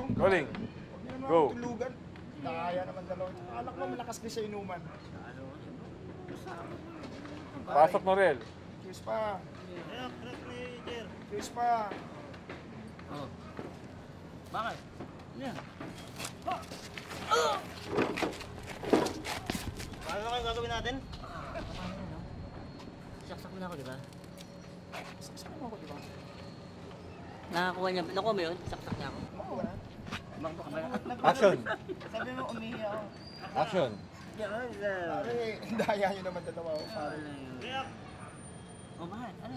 Rolling. Huwag niyo naman Go. ako tulugan. Kaya naman dalawa. Akala ko malakas ka sa inuman. Pasok mo, Rel. Cheers pa. Cheers pa. Oh. Bakit? Yan. Paano na kayo gagawin natin? Saksak mo na ako, di ba? Saksak mo ako, di ba? Nakakuha niya. Nakuha mo yun? Saksak niya ako. Oo na. Bang baka ba? Action. Sabi mo umihi ako. Action. Pare, daya nyo naman dalawa ako, pare. Oh, bakit? Ano?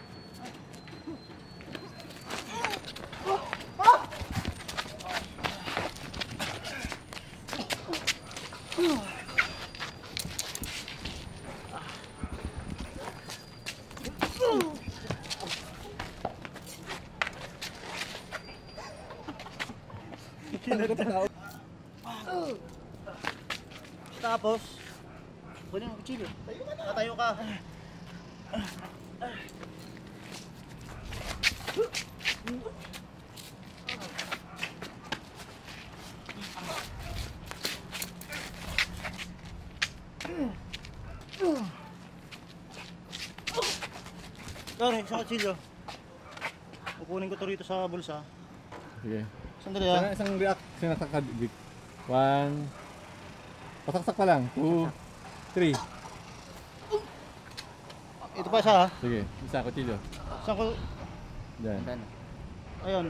Tapos, kunin ang kutsilyo. Natayo ka. Sorry, isang kutsilyo. Kukunin ko to rito sa bulsa. Sige. Sandali ah. Isang react. Sinaksak ka, Vic. 1. Pasaksak pa lang. 2, 3. Ito pa isa ha. Sige. Isa, kutsilyo. Isang ko... Diyan. Ayun.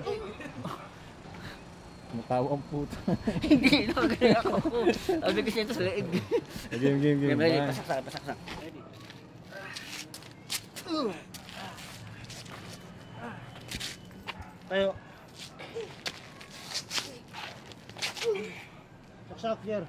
Matawa ang puta. Hindi, nakagaling ako. Sabi ko siya ito sa leeg. Game, game, game. Ready, One. pasaksak, pasaksak. Ready. Tayo. Saksak, Jer.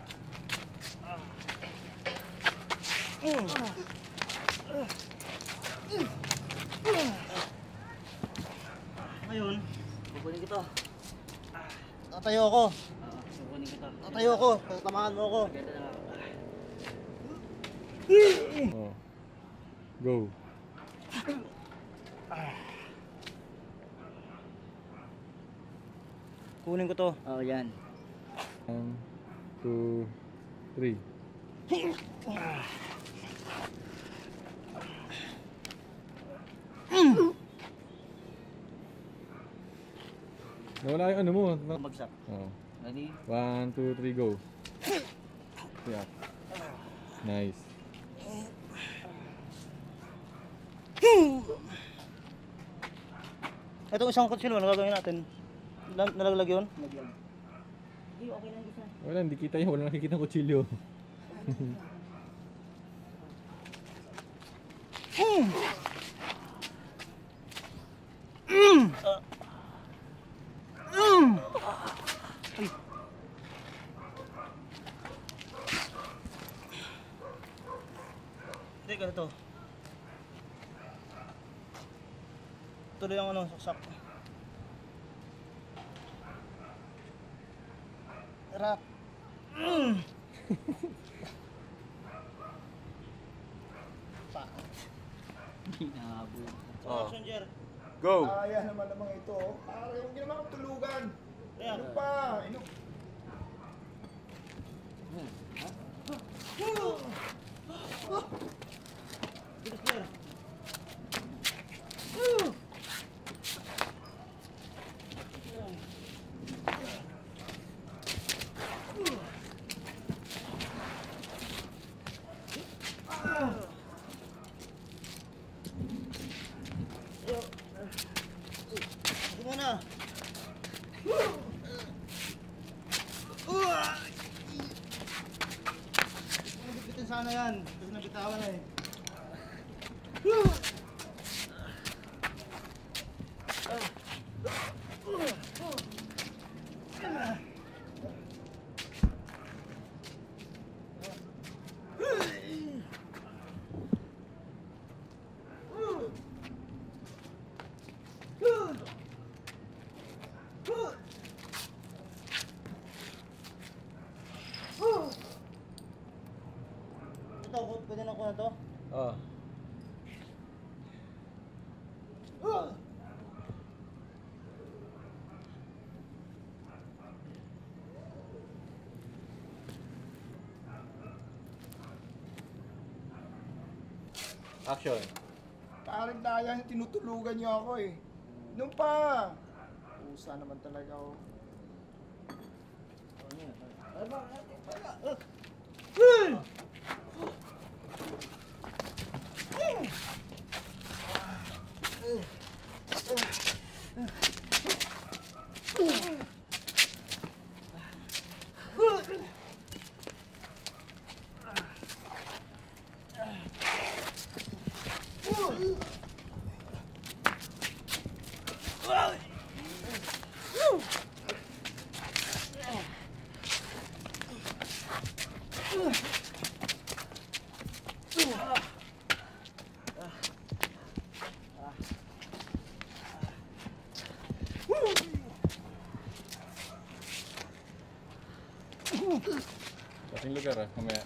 Ngayon, Kukunin ko to. tatayo ako. Kukunin ko to. Tatayo ako. Tamaan mo ako. Ganda na ako. Oh. Go. Kunin ko to. Oh, yan. 1, 2, 3. Nawala yung ano mo. Bagsak. Oh. Ready? 1, 2, 3, go. Yeah. Nice. Itong isang kutsilyo, ano gagawin natin? Nalaglag yun? Hindi, okay lang isa. Wala, hindi kita yun. Wala nakikita kutsilyo. Hindi, ganito. Tuloy ang ano, saksak. Rap. Hindi nakabul. Oh. Action, Jer. Go! Kaya naman namang ito. Oh. Pare, huwag niyo naman ako tulugan. Kaya, Ano pa? Ino. bilis, Jer. Ito muna. Nabibitin sana yan. Kasi nabitawan na eh. Ito, pwede na ko na to. Oh. Action. Parang daya, tinutulugan niyo ako eh. Nung pa. Pusa naman talaga ako. Kasing lugar ah, mamaya.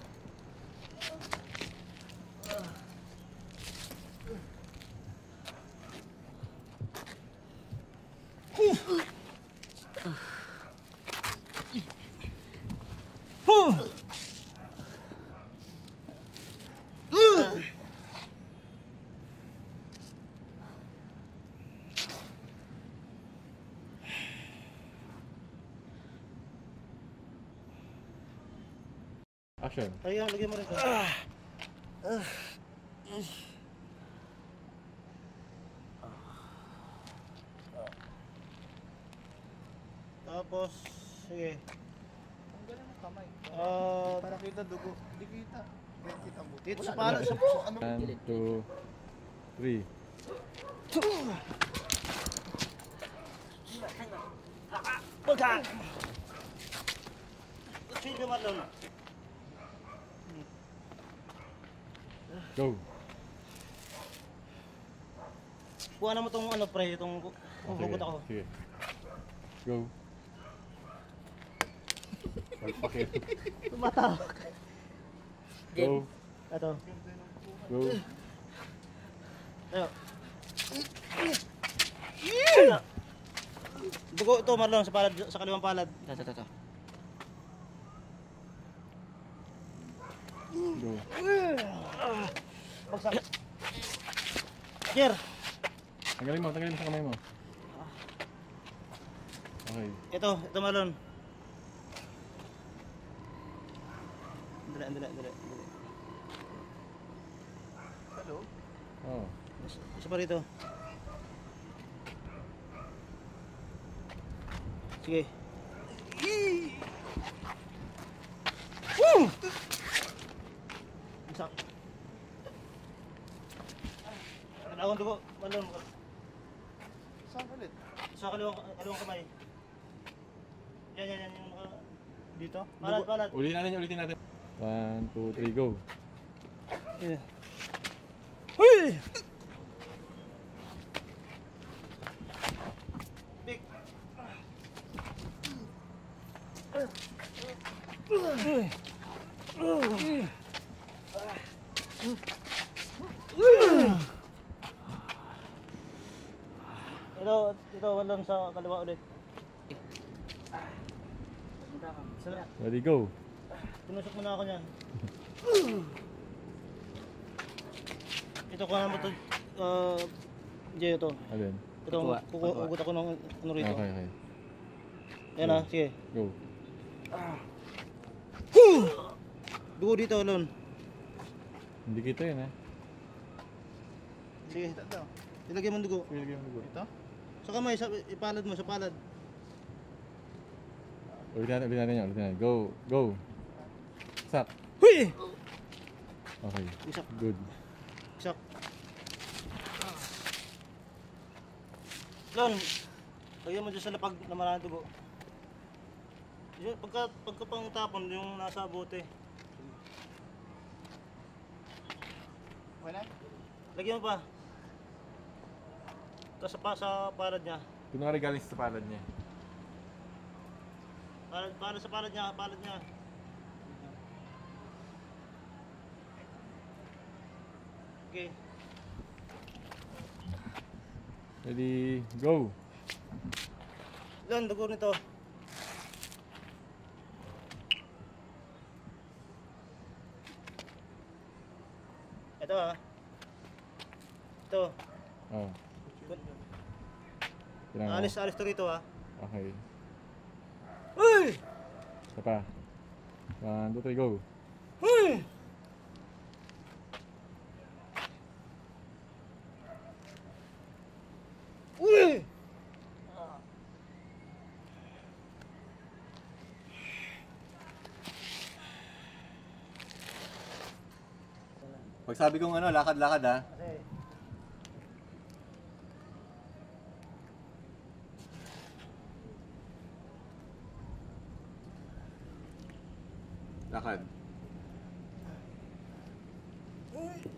Action. Ayun, lagyan mo rin ito. Tapos, sige. Ang galing ng kamay. Ah, Para kita dugo. Hindi kita. Hindi kita mo. dito sa Wala para naman. sa Ano? 1, 2, 3. Pagka! Silyo Marlon. Go. Kuha na mo itong ano pre, itong hugot ako. Sige. Go. Palpakin. Tumatawag. Go. Ito. Go. Ayo. Dugo ito Marlon sa palad, sa kaliwang palad. Ito. Go. Bagsak. Jer, Tanggalin mo sa kamay mo. Okay. ito Marlon. Dali. Hello? Oh. Isa pa rito. Sige. Woo! Bagsak. Dalawang dugo, Marlon. Saan ulit? Sa kaliwang kamay. Yan. Yung dito. Palad. Ulitin natin. 1, 2, 3, go. Yeah. Huy! Big. Ito, walon sa kaliwa ulit. Ready, go. Tinusok mo na ako niyan. Ito ko naman ito, Jay, ito. Alin? Itong Pagkuha. ugot ako ng ano rito. Okay. Ayan na, sige. Go. Dugo dito, Lon. Hindi kita yun eh. Sige, Ito. ilagay mo ang dugo. Sige, lagyan mo dugo. Ito? Sa kamay, ipalad mo, sa palad. Ulitin natin. Go. Sak. Huy! Okay. Isak, Good. isak. Lon, lagyan mo dyan sa lapag na maraming dugo. Yun, pagka pang tapon, yung nasa bote. Okay na? Lagyan mo pa. Tapos sa palad niya. Kunwari galing sa palad niya. Palad sa palad niya. Okay. Ready, go. Lon, dugo nito. Ito ha. Ito. Oh. Tingnan mo. Alis to rito ah. Okay. Uy! Isa pa. 1, 2, 3, go. Uy! Uy! Pag sabi kong ano, lakad-lakad ha. Kasi, Lakad. uy!